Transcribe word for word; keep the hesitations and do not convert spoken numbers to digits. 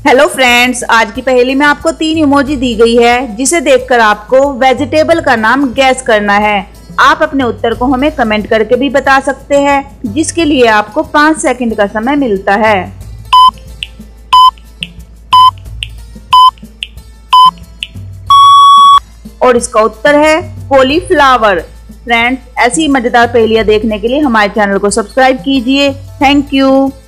Hello friends, आज की पहेली में आपको तीन इमोजी दी गई है जिसे देखकर आपको वेजिटेबल का नाम गैस करना है। आप अपने उत्तर को हमें कमेंट करके भी बता सकते हैं, जिसके लिए आपको पाँच सेकंड का समय मिलता है। और इसका उत्तर है कॉलीफ्लावर। फ्रेंड्स, ऐसी मजेदार पहेलियां देखने के लिए हमारे चैनल को सब्सक्राइब कीजिए। Thank you.